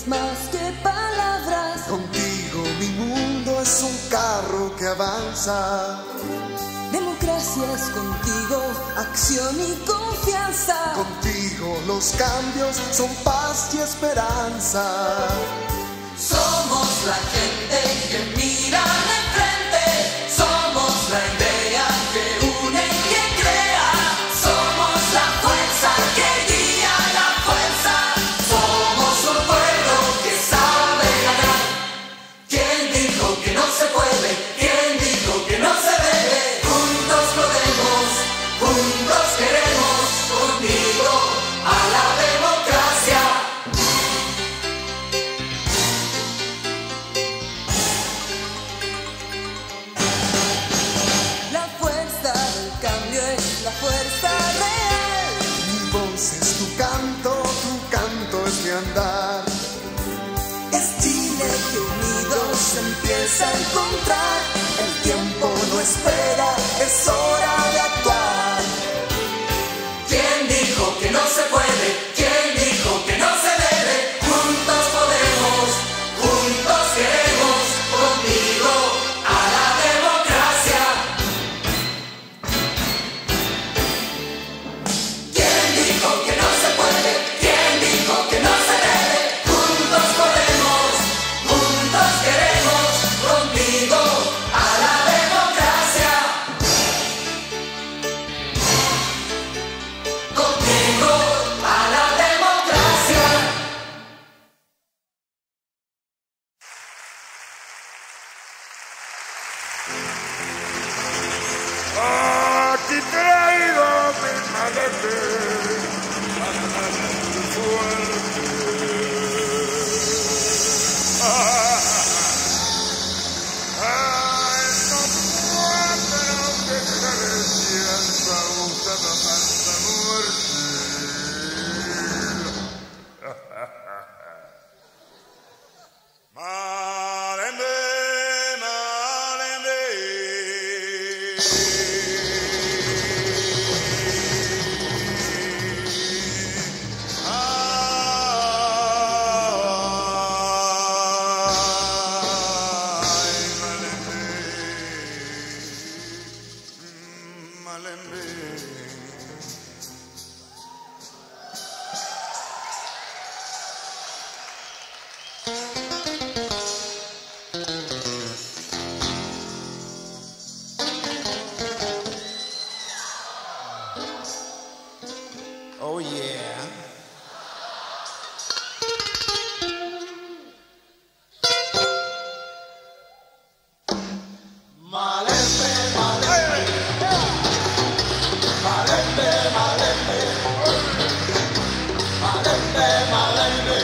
es más que palabras. Contigo mi mundo es un carro que avanza. Democracia es contigo, acción y confianza. Contigo los cambios son paz y esperanza. Somos la gente que mira de frente. Somos la idea que une y que crea. Somos la fuerza que guía la fuerza. Somos un pueblo que sabe ganar. ¿Quién dijo que no se puede? ¿Quién dijo que no se debe? Juntos podemos, juntos queremos, contigo a la democracia. La fuerza del cambio es la fuerza real. Mi voz es tu canto es mi andar. Es Chile que unidos se empieza a encontrar. El tiempo no espera, es hora de actuar. ¿Quién dijo que no se puede? ¿Quién dijo que no se debe? Juntos podemos, juntos queremos, contigo a la democracia. ¿Quién dijo que no se puede? ¿Quién dijo que no se debe? Juntos podemos, juntos queremos, contigo a la democracia. Contigo a la democracia. Aquí traigo mi malete, fuerte. Ay, no puedo que se le sienta gustada tanta muerte. Malembe, malembe. Oh yeah. Malembe, malembe. Malembe, malembe. Malembe, malembe.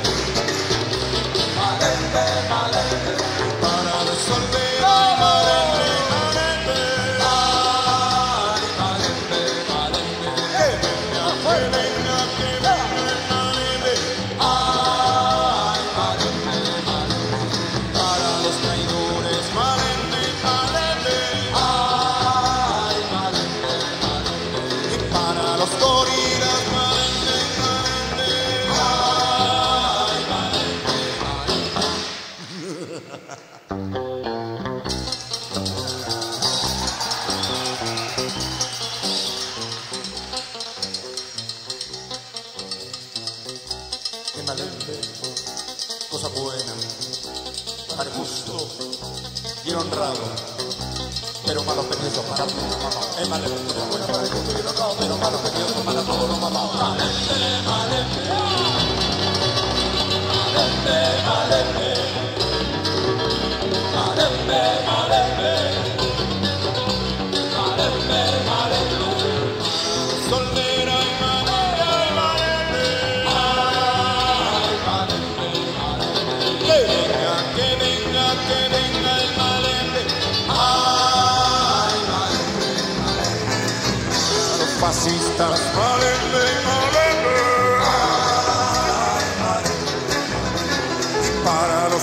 Malembe, malembe. Para resolver malembe, malembe. Ay, malembe, malembe. Venga, venga, que venga el malembe. Ay, malembe, malembe. Para los traidores, malembe, malembe. Ay, malembe, malembe. Y para los gorilas, malembe, malembe. Ay, malembe, malembe. Malembe, cosa buena, para justo y honrado, pero malos pedidos para todo, mamá. Es malembe, buena para justo y honrado, pero malos pedidos para todo, mamá. Malembe, malembe, malembe, malembe, malembe, malembe, malembe, malembe, soltera y malembe, malembe. Que venga el malembe. Ay, malembe, malembe. Los fascistas, malembe, malembe. Ay, malembe. Y para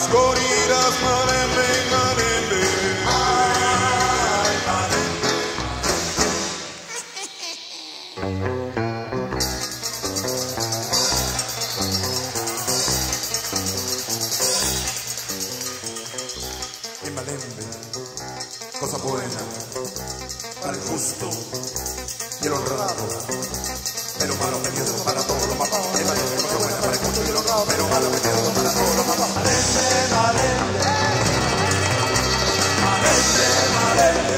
en Malembe, cosa buena para el justo y el honrado, pero malo pendiente para todos los papás. En Malembe, cosa buena para el justo y el honrado, pero malo pendiente para todos los papás. Malembe, Malembe, Malembe, Malembe,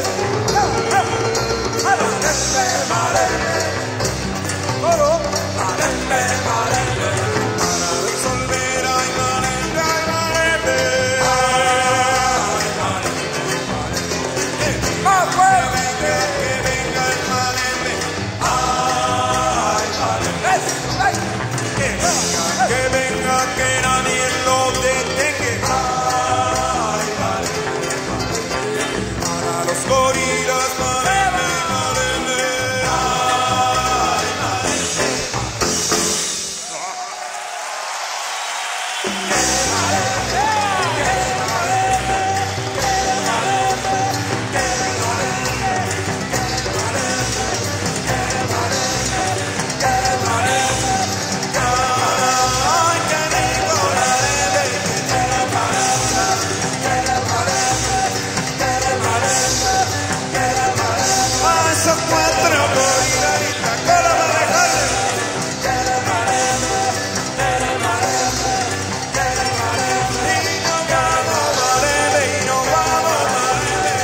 Malembe, Malembe, oro, Malembe, Malembe, para resolver, ay, Malembe, ay, Malembe, ay, Malembe, Malembe, más fuerte que venga el Malembe, ay, Malembe, ay, que venga, que nadie lo detenga, ay, Malembe, para los gorilas, Malembe, Malembe, ay, Malembe. Esos cuatro gorilitas con la marejada. Y nos vamos, Malembe, y nos vamos, Malembe.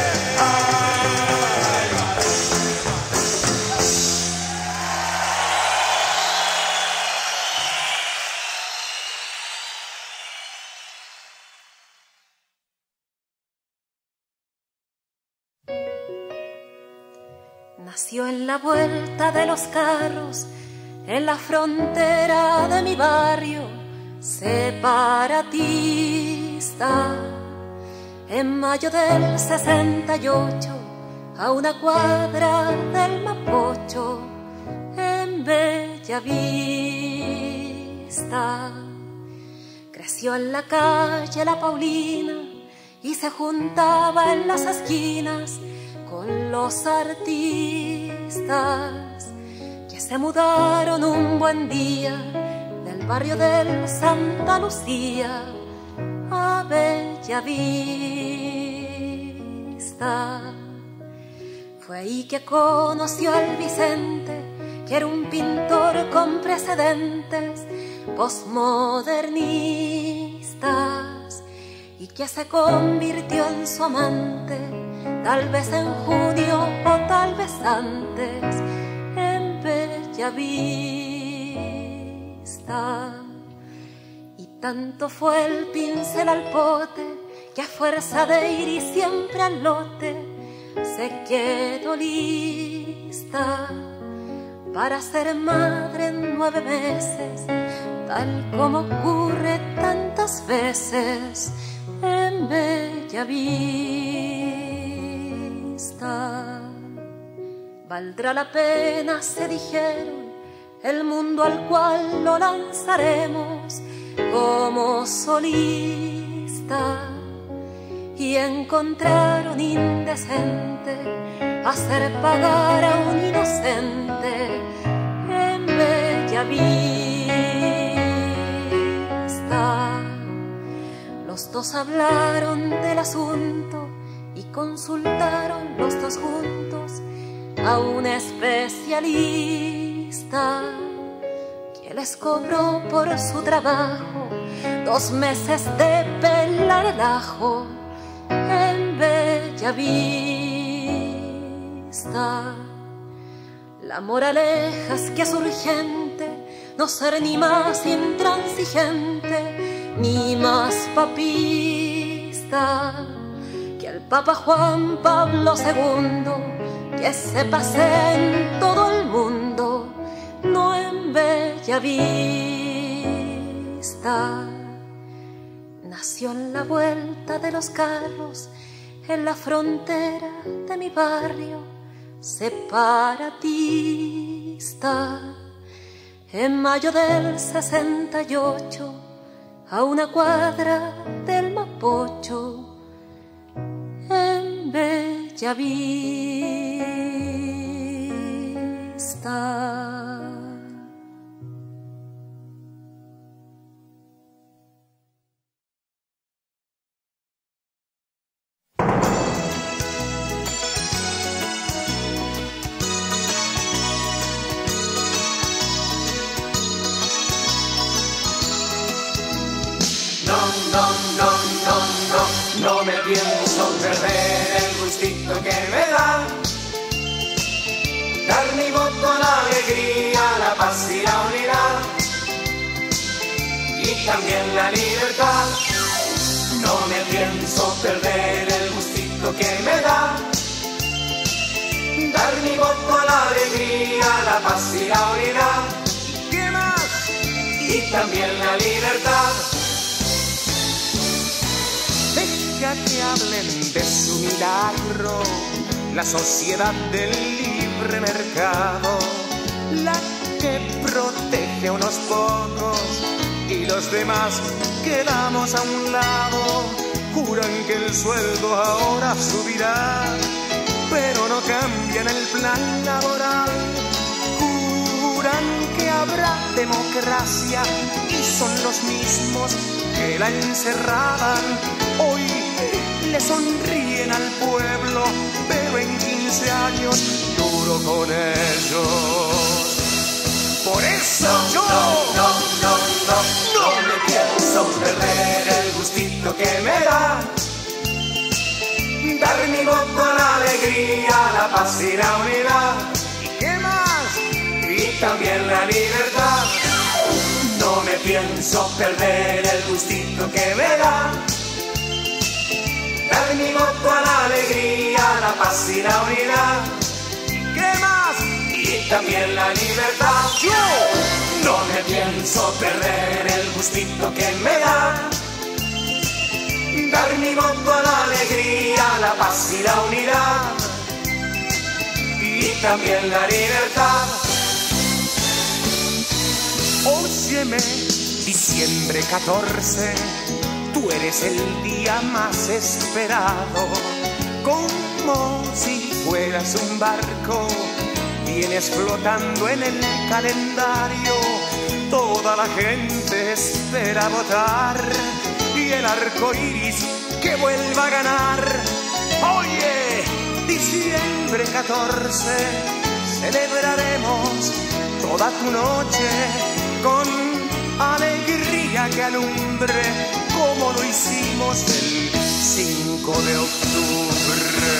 Nació en la vuelta de los carros, en la frontera de mi barrio, separatista. En mayo del 68, a una cuadra del Mapocho, en Bellavista. Creció en la calle La Paulina y se juntaba en las esquinas con los artistas que se mudaron un buen día del barrio del Santa Lucía a Bellavista. Fue ahí que conoció al Vicente, que era un pintor con precedentes postmodernistas y que se convirtió en su amante, tal vez en junio o tal vez antes, en Bellavista. Y tanto fue el pincel al pote, que a fuerza de ir y siempre al lote, se quedó lista para ser madre en 9 meses, tal como ocurre tantas veces en Bellavista. Valdrá la pena, se dijeron, el mundo al cual lo lanzaremos como solista, y encontraron indecente hacer pagar a un inocente en Bellavista. Los dos hablaron del asunto y consultaron los dos juntos a un especialista que les cobró por su trabajo 2 meses de pelar el ajo en Bellavista. La moraleja es que es urgente no ser ni más intransigente ni más papista que el Papa Juan Pablo II, que se pase en todo el mundo, no en Bellavista. Nació en la vuelta de los carros, en la frontera de mi barrio, separatista. En mayo del 68, a una cuadra del Mapocho, en Bellavista. pienso perder el gustito que me da dar mi voto a la alegría, la paz y la unidad y también la libertad. No me pienso perder el gustito que me da dar mi voto a la alegría, la paz y la unidad. ¿Qué más? Y también la libertad. Deja que hablen de su milagro, la sociedad del libre mercado, la que protege a unos pocos y los demás quedamos a un lado. Juran que el sueldo ahora subirá, pero no cambian el plan laboral. Juran que habrá democracia y son los mismos que la encerraban. Hoy le sonríen al pueblo, pero en 15 años duro con ellos. Por eso yo no me pienso perder el gustito que me da dar mi voto a la alegría, la paz y la unidad. ¿Y qué más? Y también la libertad. No me pienso perder el gustito que me da dar mi voto a la alegría, la paz y la unidad. ¿Y qué más? Y también la libertad. Yo no me pienso perder el gustito que me da dar mi voto a la alegría, la paz y la unidad y también la libertad. Óyeme, diciembre 14, tú eres el día más esperado. Como si fueras un barco, vienes flotando en el calendario. Toda la gente espera votar y el arco iris que vuelva a ganar. Oye, diciembre 14, celebraremos toda tu noche con alegría que alumbre como lo hicimos el 5 de octubre.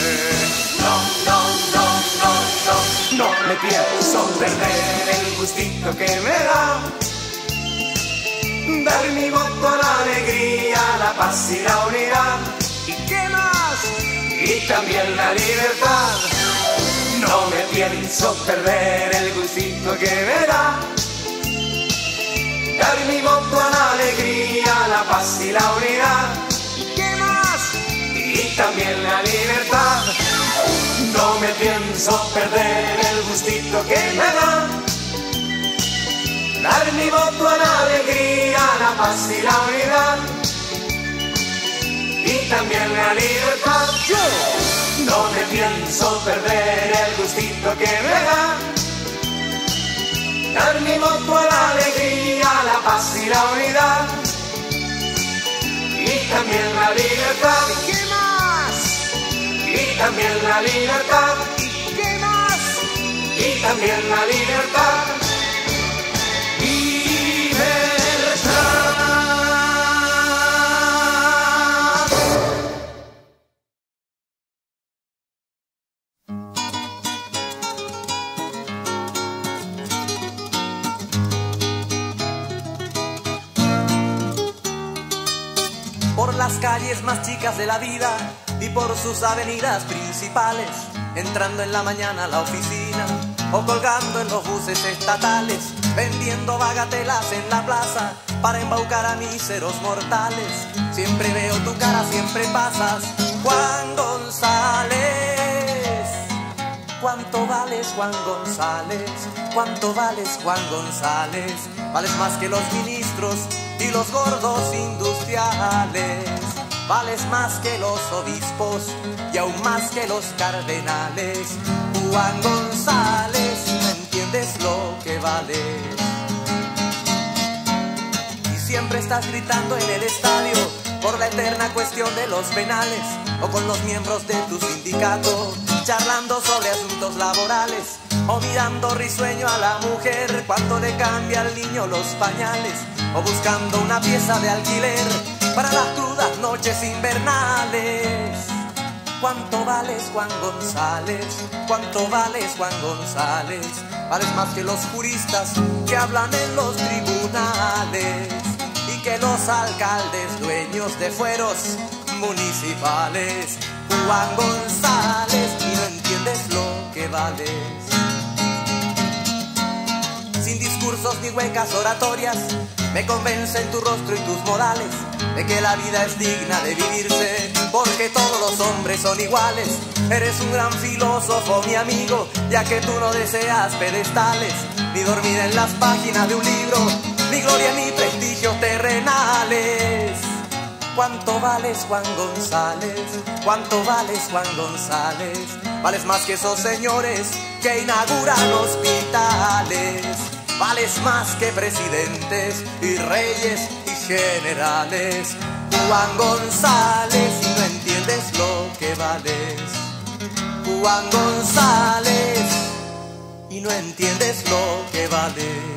No me pienso perder el gustito que me da dar mi voto a la alegría, la paz y la unidad. ¿Y qué más? Y también la libertad. No me pienso perder el gustito que me da dar mi voto a la alegría, la paz y la unidad. ¿Y qué más? Y también la libertad. No me pienso perder el gustito que me da dar mi voto a la alegría, la paz y la unidad y también la libertad. Yo no me pienso perder el gustito que me da dar mi voto a la alegría, la paz y la unidad y también la libertad. ¿Y qué más? Y también la libertad. ¿Y qué más? Y también la libertad. Por las calles más chicas de la vida y por sus avenidas principales, entrando en la mañana a la oficina o colgando en los buses estatales, vendiendo bagatelas en la plaza para embaucar a míseros mortales. Siempre veo tu cara, siempre pasas, Juan González. ¿Cuánto vales, Juan González? ¿Cuánto vales, Juan González? Vales más que los ministros y los gordos industriales. Vales más que los obispos y aún más que los cardenales. Juan González, ¿no entiendes lo que vales? Y siempre estás gritando en el estadio por la eterna cuestión de los penales, o con los miembros de tu sindicato, charlando sobre asuntos laborales, o mirando risueño a la mujer cuando le cambia al niño los pañales, o buscando una pieza de alquiler para la cruz crudas noches invernales. ¿Cuánto vales, Juan González? ¿Cuánto vales, Juan González? Vales más que los juristas que hablan en los tribunales y que los alcaldes dueños de fueros municipales. Juan González, y no entiendes lo que vales. Sin discursos ni huecas oratorias, me convencen tu rostro y tus modales de que la vida es digna de vivirse, porque todos los hombres son iguales. Eres un gran filósofo, mi amigo, ya que tú no deseas pedestales, ni dormir en las páginas de un libro, ni gloria ni prestigios terrenales. ¿Cuánto vales, Juan González? ¿Cuánto vales, Juan González? Vales más que esos señores que inauguran hospitales. Vales más que presidentes y reyes y generales. Juan González, y no entiendes lo que vales. Juan González, y no entiendes lo que vales.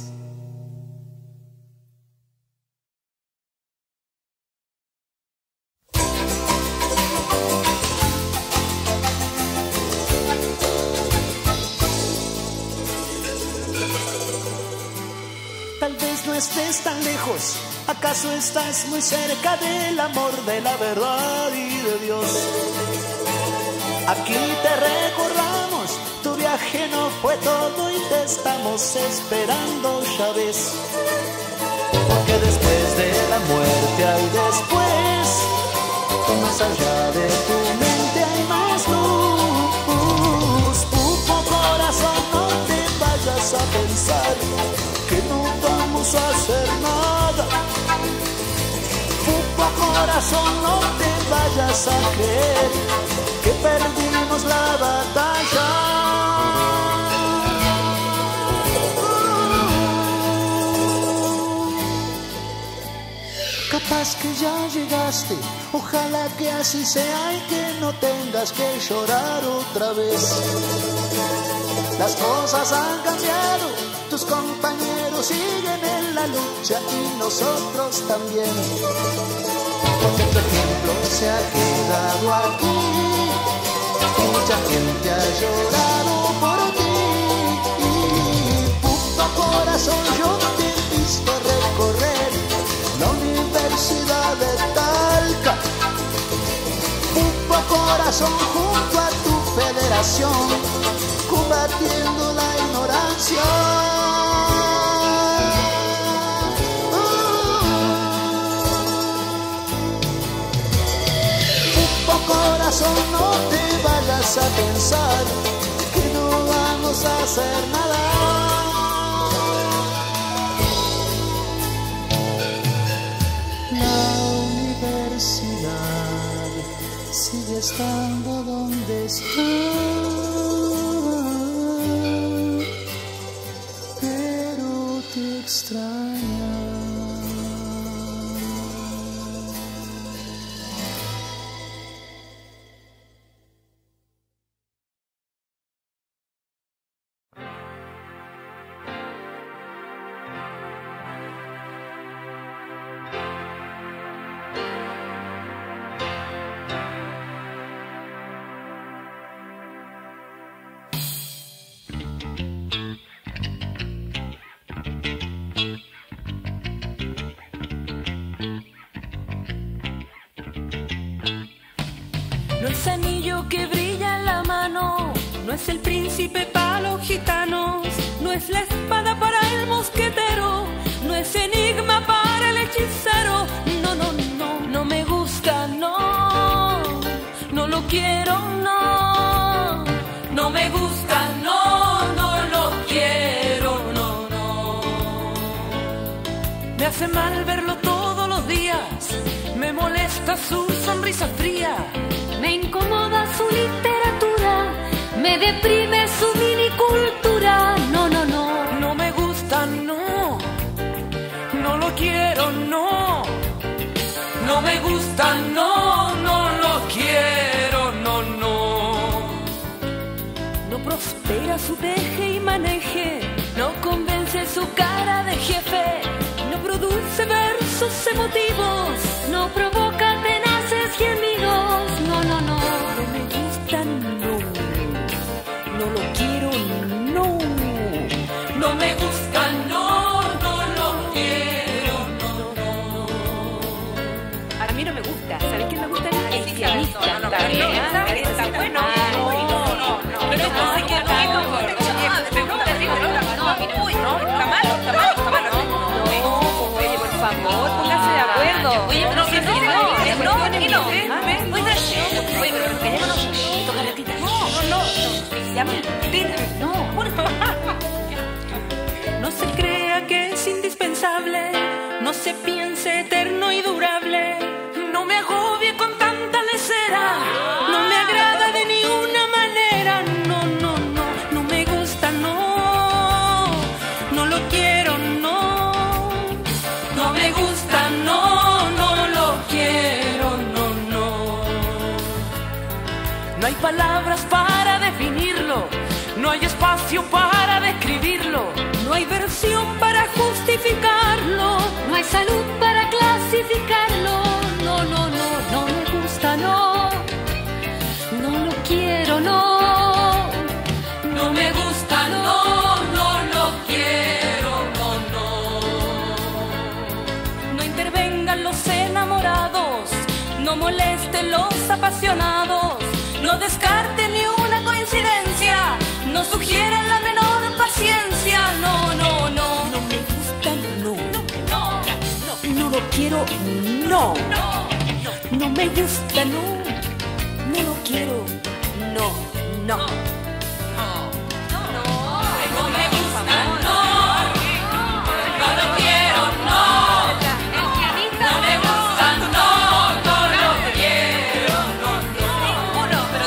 Tal vez no estés tan lejos, acaso estás muy cerca del amor, de la verdad y de Dios. Aquí te recordamos, tu viaje no fue todo y te estamos esperando, ya ves. Porque después de la muerte hay después, más allá de tu mente hay más luz. Pupo corazón, no te vayas a pensar que no vamos a hacer nada. Pupo corazón, no te vayas a creer que perdimos la batalla. Capaz que ya llegaste, ojalá que así sea y que no tengas que llorar otra vez. Las cosas han cambiado, tus compañeros siguen en la lucha y nosotros también. Porque tu ejemplo se ha quedado aquí, mucha gente ha llorado por ti. Puto corazón, yo te he visto recorrer la Universidad de Talca. Puto corazón, junto a tu federación, combatiendo la ignorancia. Corazón, no te vayas a pensar que no vamos a hacer nada. La universidad sigue estando donde está, pero te extraña. No es anillo que brilla en la mano, no es el príncipe para los gitanos, no es la espada para el mosquetero, no es enigma para el hechicero. No, no, no, no me gusta, no, no lo quiero, no, no me gusta, no, no lo quiero, no, no. Me hace mal verlo todos los días, me molesta su sonrisa fría, me incomoda su literatura, me deprime su minicultura. No, no, no, no me gusta, no, no lo quiero, no, no me gusta, no, no lo quiero, no, no. No prospera su deje y maneje, no convence su cara de jefe, no produce versos emotivos, no provoca también. No. No se crea que es indispensable, no se piense eterno y durable. No me agobie con tanta lecera, no me agrada de ninguna manera. No, no, no, no me gusta, no. No lo quiero, no. No me gusta, no, no lo quiero, no, no. No hay palabras para definirlo, no hay espacio para describirlo, no hay versión para justificarlo, no hay salud para clasificarlo. No, no, no, no me gusta, no. No lo quiero, no. No me gusta, no, no lo quiero, no, no. No intervengan los enamorados, no molesten los apasionados, no descarten ni una coincidencia, no sugieran la menor paciencia. No, no, no. No me gusta, no. No, no. No lo quiero, no. No me gusta, no. No lo quiero, no. No. No me gusta, no. No lo quiero, no. No me gusta, no. No lo quiero, no. Ninguno, pero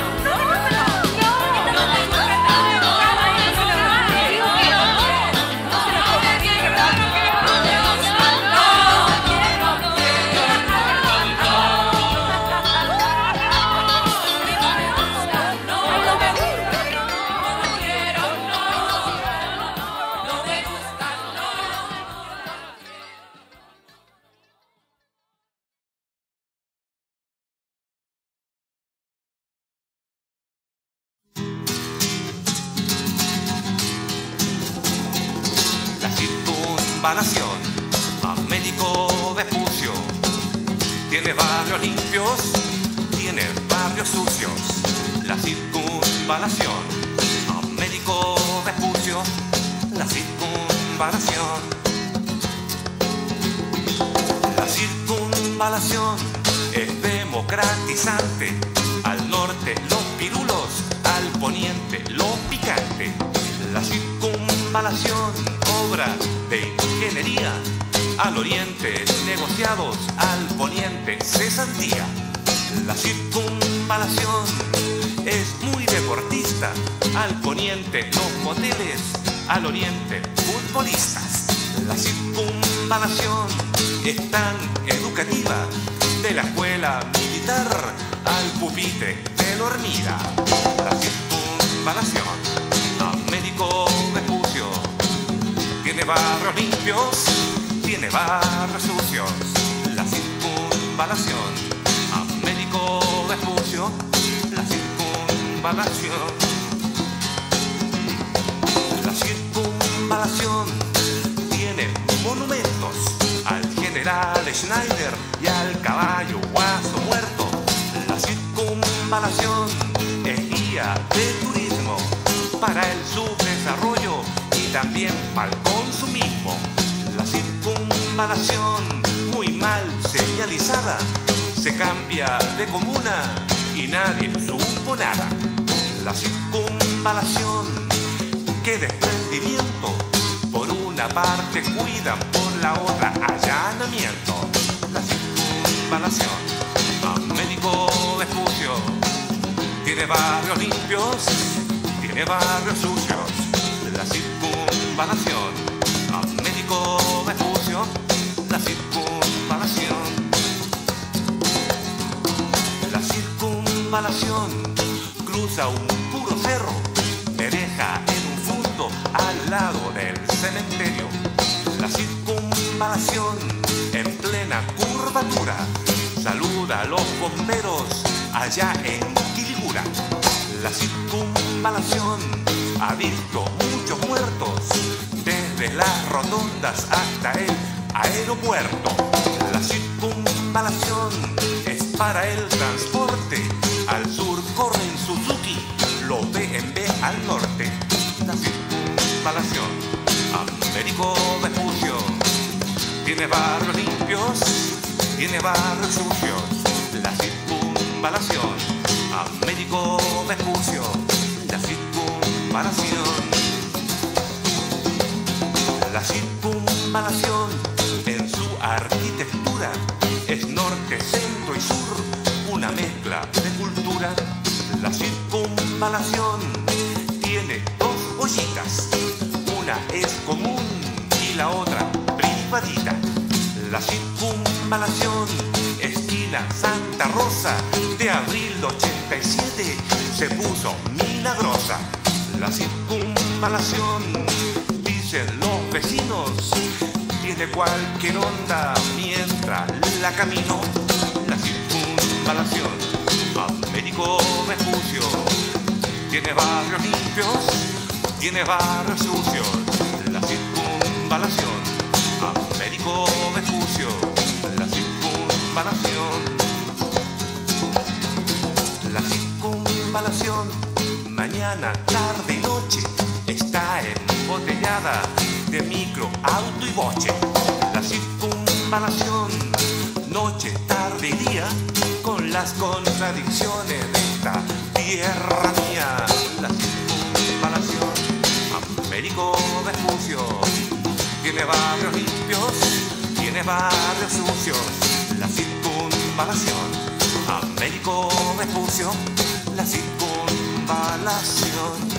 Américo Vespucio tiene barrios limpios, tiene barrios sucios. La circunvalación, Américo Vespucio, la circunvalación. La circunvalación es democratizante. Al norte los pirulos, al poniente lo picante. La circunvalación, obra de ingeniería. Al oriente negociados, al poniente cesantía. La circunvalación es muy deportista. Al poniente los moteles, al oriente futbolistas. La circunvalación es tan educativa. De la escuela militar al pupitre de dormida. La circunvalación, Américo Vespucio, tiene barrios limpios, tiene barrios sucios. La circunvalación, Américo Vespucio, la circunvalación. La circunvalación tiene monumentos al general Schneider y al caballo Guaso muerto. La circunvalación es guía de turismo para el subdesarrollo y también para el consumismo. La circunvalación, muy mal señalizada, se cambia de comuna y nadie supo nada. La circunvalación, qué desprendimiento, por una parte cuidan, por la otra allanamiento. La circunvalación, Américo Vespucio, tiene barrios limpios, tiene barrios sucios. La circunvalación, Américo Vespucio, la circunvalación. La circunvalación cruza un puro cerro, me deja en un fundo al lado del cementerio. La circunvalación en plena curvatura saluda a los bomberos allá en Quilicura. La circunvalación ha visto muchos muertos desde las rotondas hasta el aeropuerto. La circunvalación es para el transporte. Al sur corren Suzuki, los BMW al norte. La circunvalación, Américo Vespucio, tiene barrios limpios, tiene barrios sucios. La circunvalación, Américo Vespucio, la circunvalación. circunvalación. La circunvalación en su arquitectura es norte, centro y sur, una mezcla de cultura. La circunvalación tiene dos ollitas, una es común y la otra privadita. La circunvalación, esquina Santa Rosa, de abril de 87 se puso milagrosa. La circunvalación, dicen los vecinos, tiene cualquier onda mientras la camino. La circunvalación, Américo Vespucio, tiene barrios limpios, tiene barrios sucios. La circunvalación, Américo Vespucio, la circunvalación. La circunvalación, mañana, tarde y noche, está embotellada de micro, auto y boche. La circunvalación, noche, tarde y día, con las contradicciones de esta tierra mía. La circunvalación, Américo Vespucio, tiene barrios limpios, tiene barrios sucios. La circunvalación, Américo Vespucio, la circunvalación.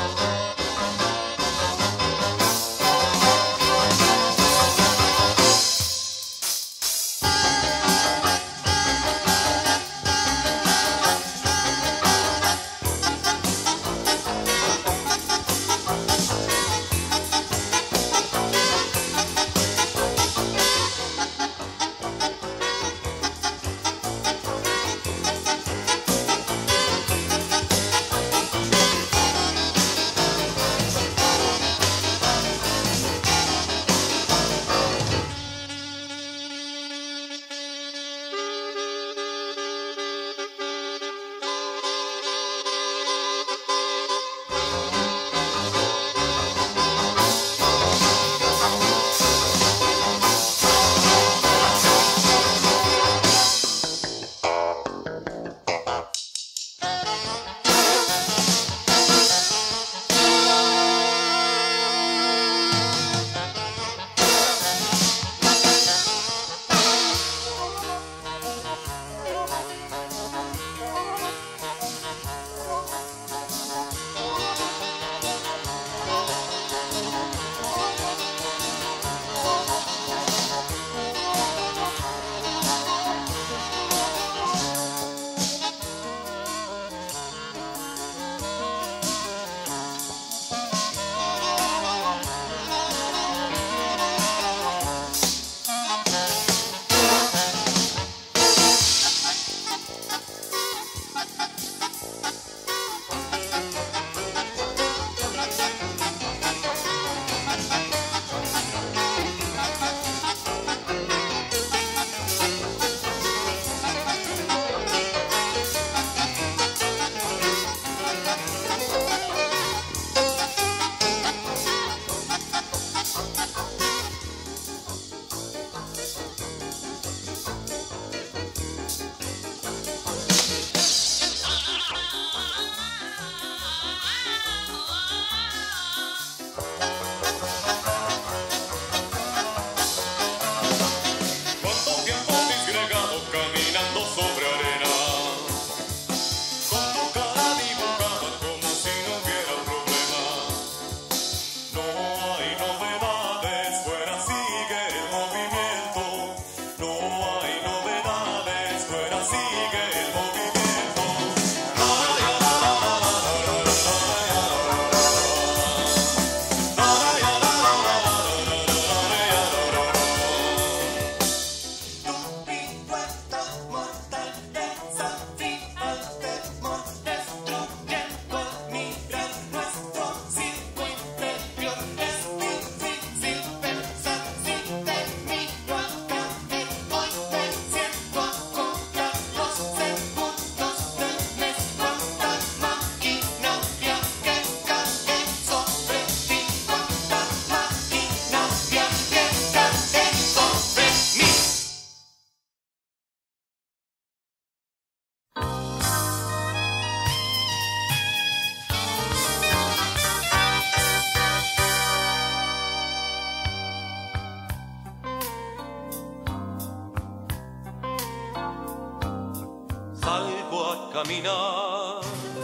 caminar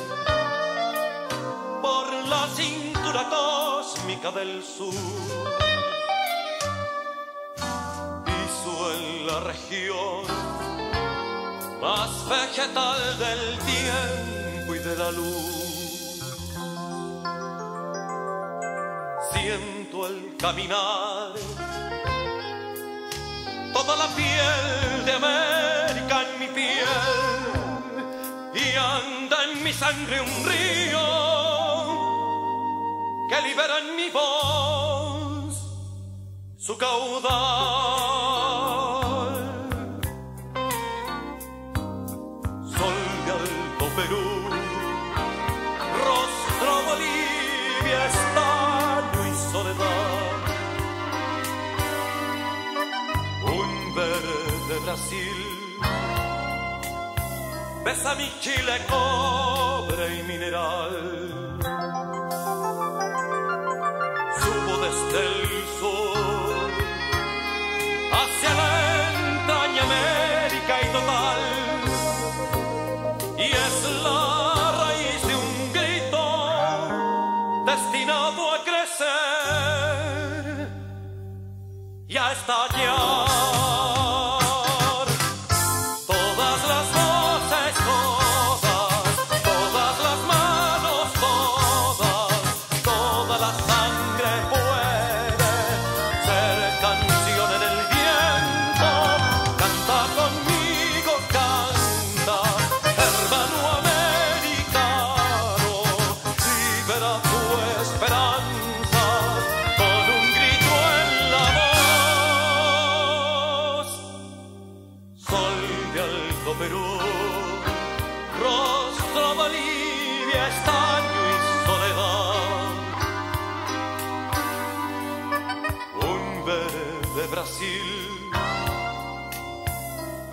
por la cintura cósmica del sur. Piso en la región más vegetal del tiempo y de la luz. Siento al caminar toda la piel de América en mi piel, y anda en mi sangre un río que libera en mi voz su caudal. Sol de Alto Perú, rostro Bolivia, estaño y soledad. Un verde Brasil besa mi Chile, cobre y mineral. Subo desde el sur hacia la entraña América y total, y es la raíz de un grito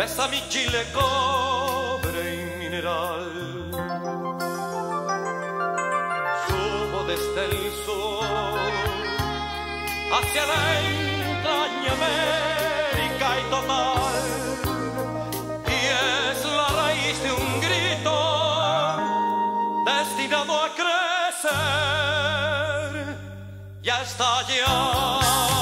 besa mi chile, cobre y mineral. Subo desde el sur hacia la entraña América y total, y es la raíz de un grito destinado a crecer. Ya está ya.